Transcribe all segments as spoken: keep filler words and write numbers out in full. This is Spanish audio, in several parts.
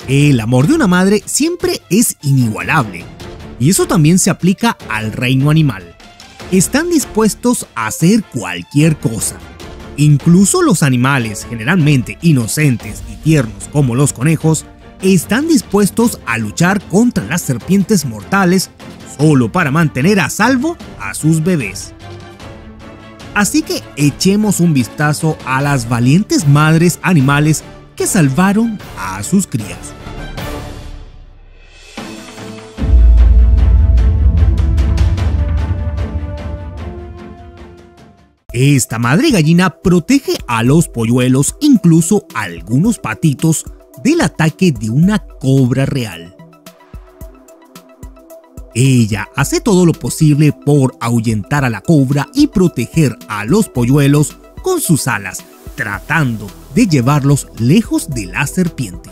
El amor de una madre siempre es inigualable, y eso también se aplica al reino animal. Están dispuestos a hacer cualquier cosa. Incluso los animales, generalmente inocentes y tiernos como los conejos, están dispuestos a luchar contra las serpientes mortales solo para mantener a salvo a sus bebés. Así que echemos un vistazo a las valientes madres animales que salvaron a sus crías. Esta madre gallina protege a los polluelos, incluso a algunos patitos, del ataque de una cobra real. Ella hace todo lo posible por ahuyentar a la cobra y proteger a los polluelos con sus alas, tratando de llevarlos lejos de la serpiente.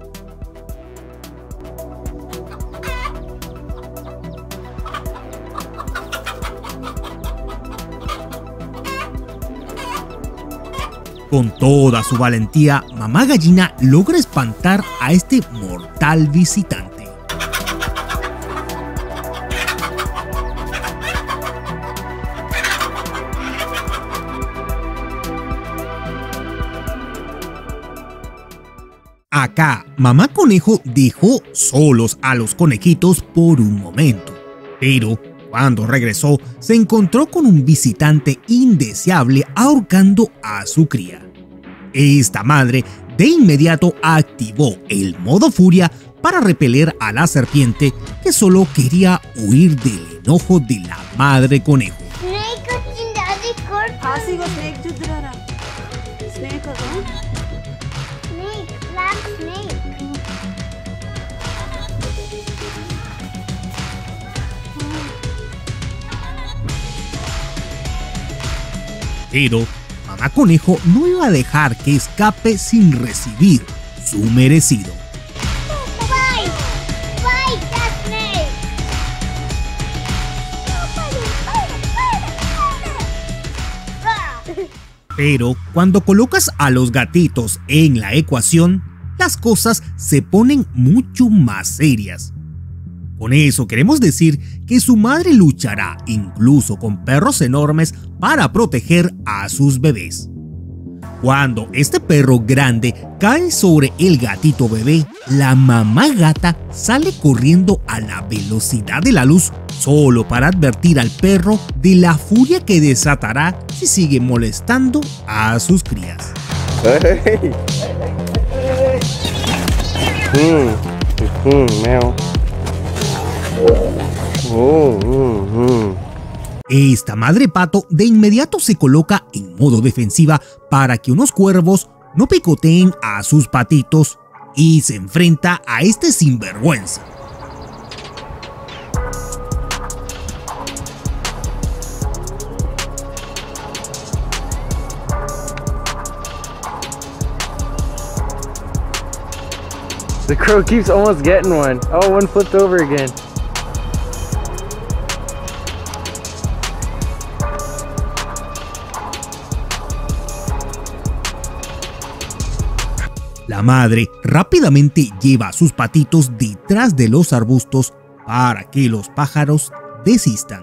Con toda su valentía, mamá gallina logra espantar a este mortal visitante. Acá, mamá conejo dejó solos a los conejitos por un momento, pero cuando regresó, se encontró con un visitante indeseable ahorcando a su cría. Esta madre de inmediato activó el modo furia para repeler a la serpiente, que solo quería huir del enojo de la madre conejo. Pero mamá conejo no iba a dejar que escape sin recibir su merecido. Pero cuando colocas a los gatitos en la ecuación, las cosas se ponen mucho más serias. Con eso queremos decir que su madre luchará incluso con perros enormes para proteger a sus bebés. Cuando este perro grande cae sobre el gatito bebé, la mamá gata sale corriendo a la velocidad de la luz solo para advertir al perro de la furia que desatará si sigue molestando a sus crías. Hey. Mm, mm, meow. Oh, mm, mm. Esta madre pato de inmediato se coloca en modo defensiva para que unos cuervos no picoteen a sus patitos y se enfrenta a este sinvergüenza. The crow keeps almost getting one. Oh, one flipped over again. La madre rápidamente lleva a sus patitos detrás de los arbustos para que los pájaros desistan.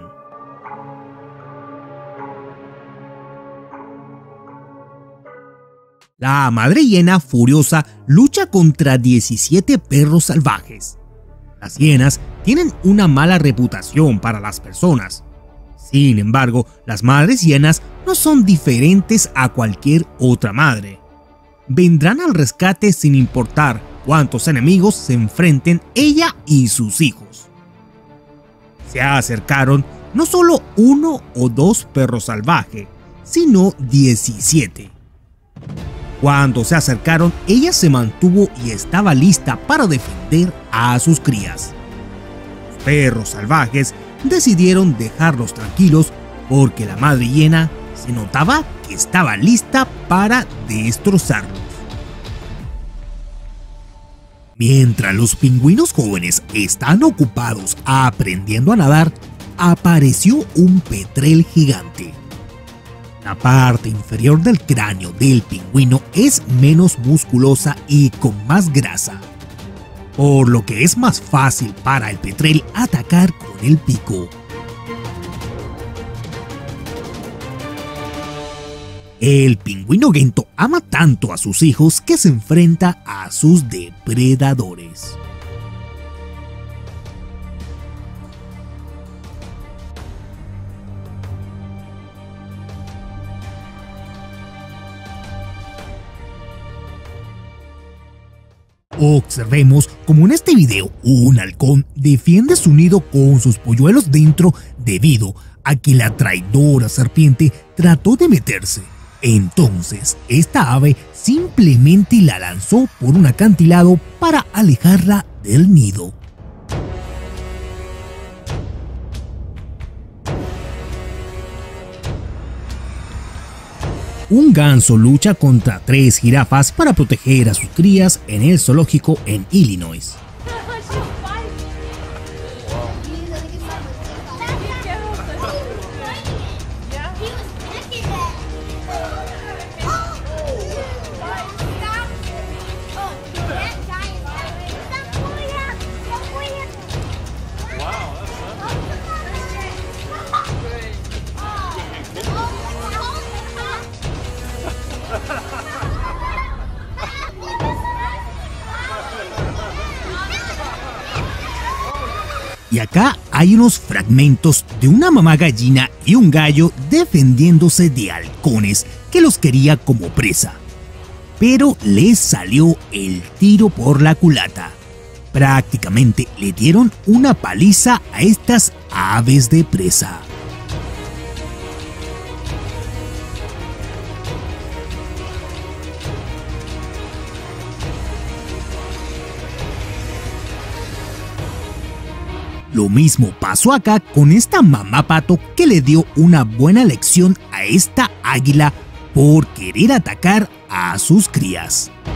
La madre hiena furiosa lucha contra diecisiete perros salvajes. Las hienas tienen una mala reputación para las personas. Sin embargo, las madres hienas no son diferentes a cualquier otra madre. Vendrán al rescate sin importar cuántos enemigos se enfrenten ella y sus hijos. Se acercaron no solo uno o dos perros salvajes, sino diecisiete. Cuando se acercaron, ella se mantuvo y estaba lista para defender a sus crías. Los perros salvajes decidieron dejarlos tranquilos porque la madre hiena se notaba que estaba lista para destrozarlos. Mientras los pingüinos jóvenes están ocupados aprendiendo a nadar, apareció un petrel gigante. La parte inferior del cráneo del pingüino es menos musculosa y con más grasa. por lo que es más fácil para el petrel atacar con el pico. El pingüino Gento ama tanto a sus hijos que se enfrenta a sus depredadores. Observemos como en este video un halcón defiende su nido con sus polluelos dentro debido a que la traidora serpiente trató de meterse. Entonces esta ave simplemente la lanzó por un acantilado para alejarla del nido. Un ganso lucha contra tres jirafas para proteger a sus crías en el zoológico en Illinois. Y acá hay unos fragmentos de una mamá gallina y un gallo defendiéndose de halcones que los quería como presa. Pero les salió el tiro por la culata. Prácticamente le dieron una paliza a estas aves de presa. Lo mismo pasó acá con esta mamá pato que le dio una buena lección a esta águila por querer atacar a sus crías.